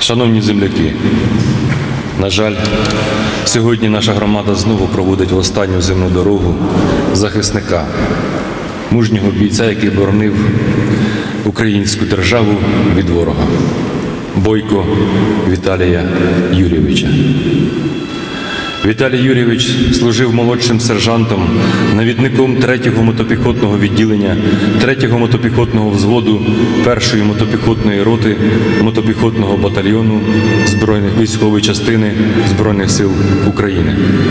Шановні земляки, на жаль, сьогодні наша громада знову проводить в останню земну дорогу захисника, мужнього бійця, який боронив українську державу від ворога – Бойко Віталія Юрійовича. Віталій Юрійович служив молодшим сержантом, навідником 3-го мотопіхотного відділення, 3-го мотопіхотного взводу 1-ї мотопіхотної роти мотопіхотного батальйону Збройних військової частини Збройних сил України.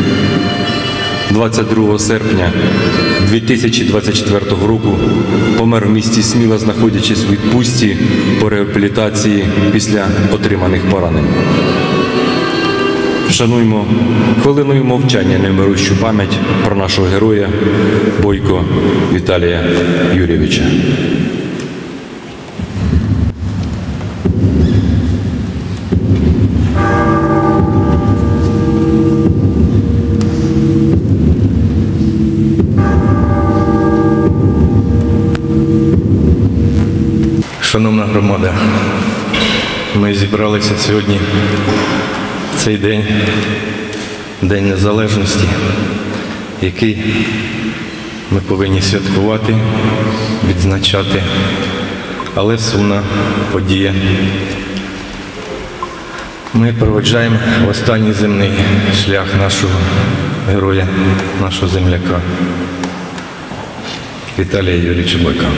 22 серпня 2024 року помер в місті Сміла, знаходячись у відпустці по реабілітації після отриманих поранень. Вшануймо хвилиною мовчання невмирущу пам'ять про нашого героя Бойко Віталія Юрійовича. Шановна громада, ми зібралися сьогодні в цей день, День Незалежності, який ми повинні святкувати, відзначати, але сумна подія. Ми проводжаємо в останній земний шлях нашого героя, нашого земляка Віталія Юрійовича Бойка.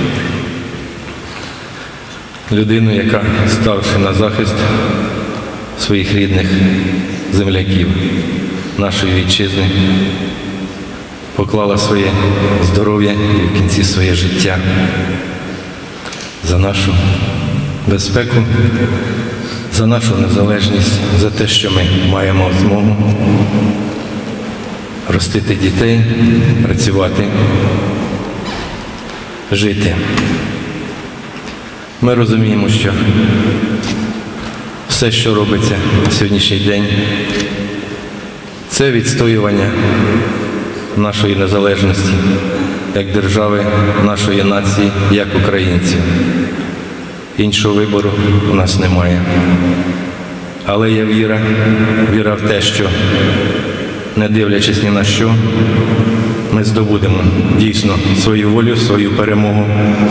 Людину, яка, ставши на захист своїх рідних земляків, нашої вітчизни, поклала своє здоров'я і в кінці своє життя за нашу безпеку, за нашу незалежність, за те, що ми маємо змогу ростити дітей, працювати, жити. Ми розуміємо, що все, що робиться на сьогоднішній день, це відстоювання нашої незалежності, як держави, нашої нації, як українців. Іншого вибору у нас немає. Але є віра в те, що, не дивлячись ні на що, ми здобудемо дійсно свою волю, свою перемогу.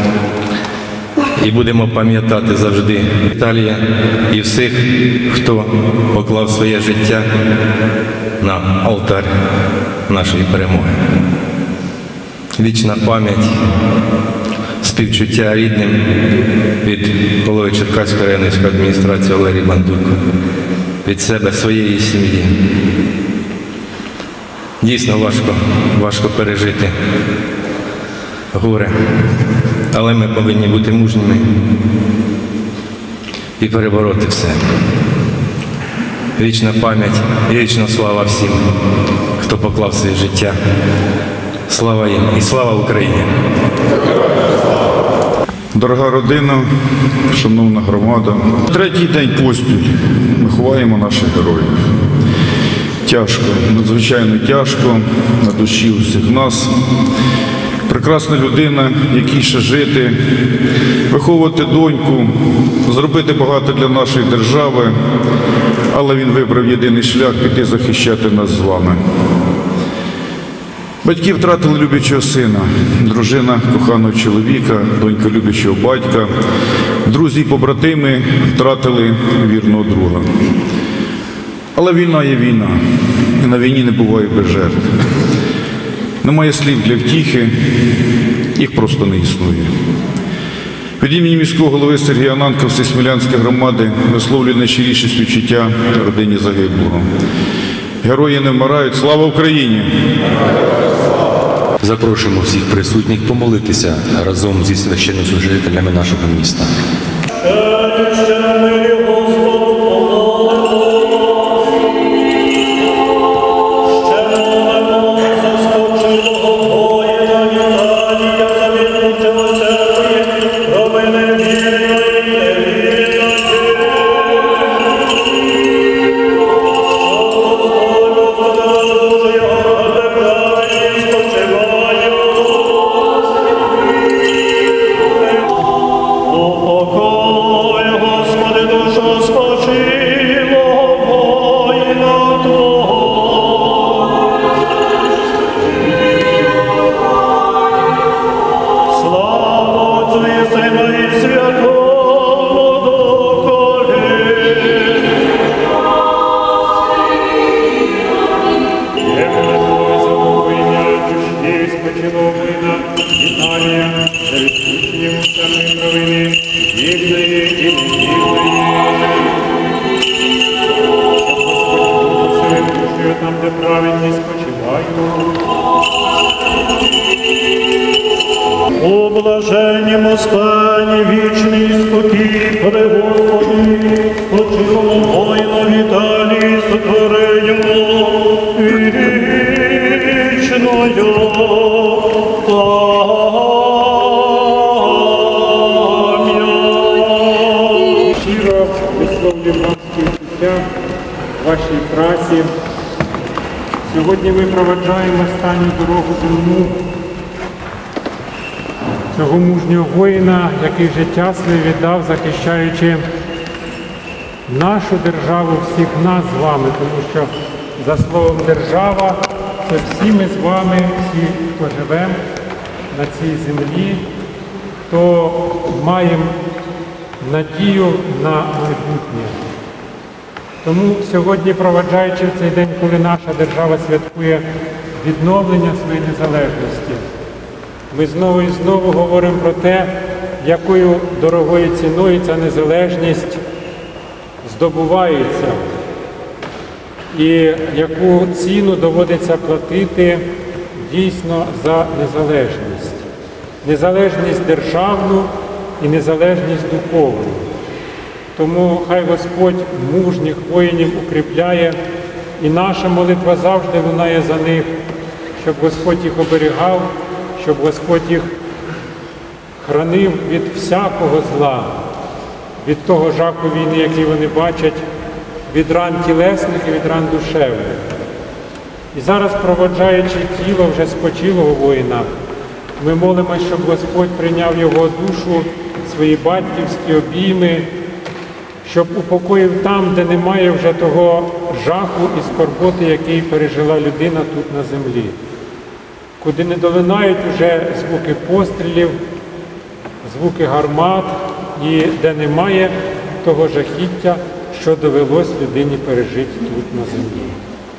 І будемо пам'ятати завжди Віталія і всіх, хто поклав своє життя на алтар нашої перемоги. Вічна пам'ять, співчуття рідним від голови Черкаської районної адміністрації Валерії Бандурко, від себе, своєї сім'ї. Дійсно важко пережити горе. Але ми повинні бути мужніми і перебороти все. Вічна пам'ять і вічна слава всім, хто поклав своє життя. Слава їм і слава Україні! Дорога родина, шановна громада, третій день поспіль ми ховаємо наших героїв. Тяжко, надзвичайно тяжко на душі усіх нас. Прекрасна людина, якій ще жити, виховувати доньку, зробити багато для нашої держави, але він вибрав єдиний шлях – піти захищати нас з вами. Батьки втратили люблячого сина, дружина коханого чоловіка, донька люблячого батька, друзі і побратими втратили вірного друга. Але війна є війна, і на війні не буває без жертв. Немає слів для втіхи, їх просто не існує. Від імені міського голови Сергія Ананка Всесмілянської громади висловлюю найщиріші співчуття родині загиблого. Герої не вмирають. Слава Україні! Запрошуємо всіх присутніх помолитися разом зі священнослужителями нашого міста. Упокой, Господи, душу Віталія, за відпущенням усякої провини, вірної і невірної. Щоб Господь душою там, де праведність спочиваю. У блаженнім стані вічний спокій, коли Господи, спочилому воїну Віталії сотвори йому вічною пам'ять. Щиро висловлюю вам співчуття вашій праці. Сьогодні ми проведжаємо останню дорогу земну цього мужнього воїна, який життя своє віддав, захищаючи нашу державу, всіх нас з вами, тому що за словом держава це всі ми з вами, всі, хто живемо на цій землі, хто маємо надію на майбутнє. Тому сьогодні, проведжаючи в цей день, коли наша держава святкує відновлення своєї незалежності, ми знову і знову говоримо про те, якою дорогою ціною ця незалежність здобувається і яку ціну доводиться платити дійсно за незалежність. Незалежність державну і незалежність духовну. Тому хай Господь мужніх воїнів укріпляє, і наша молитва завжди лунає за них, щоб Господь їх оберігав, щоб Господь їх хранив від всякого зла, від того жаху війни, який вони бачать, від ран тілесних і від ран душевних. І зараз, проводжаючи тіло вже спочилого воїна, ми молимося, щоб Господь прийняв його душу, свої батьківські обійми, щоб упокоїв там, де немає вже того жаху і скорботи, який пережила людина тут на землі, куди не долинають вже звуки пострілів, звуки гармат, і де немає того жахіття, що довелось людині пережити тут на землі.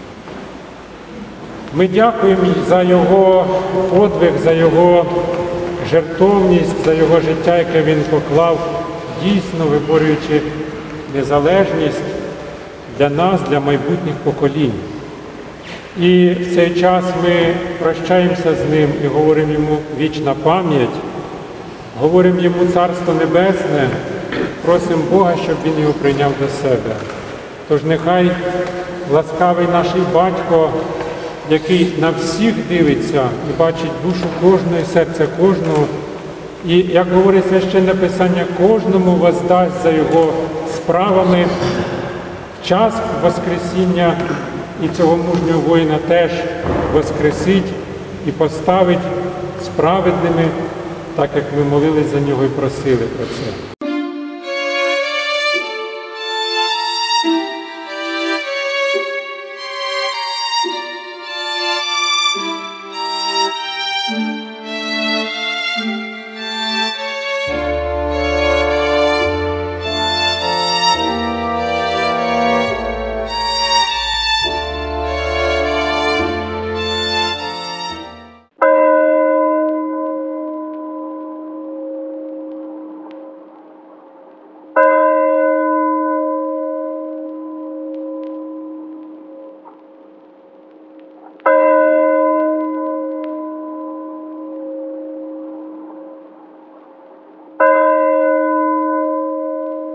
Ми дякуємо за його подвиг, за його жертовність, за його життя, яке він поклав, дійсно виборюючи незалежність для нас, для майбутніх поколінь. І в цей час ми прощаємося з ним і говоримо йому вічна пам'ять, говоримо йому Царство Небесне, просимо Бога, щоб він його прийняв до себе. Тож нехай ласкавий наш батько, який на всіх дивиться і бачить душу кожного і серце кожного, і, як говорить Священне Писання, кожному воздасть за його справами в час Воскресіння, і цього мужнього воїна теж воскресить і поставить справедними, так як ми молились за нього і просили про це.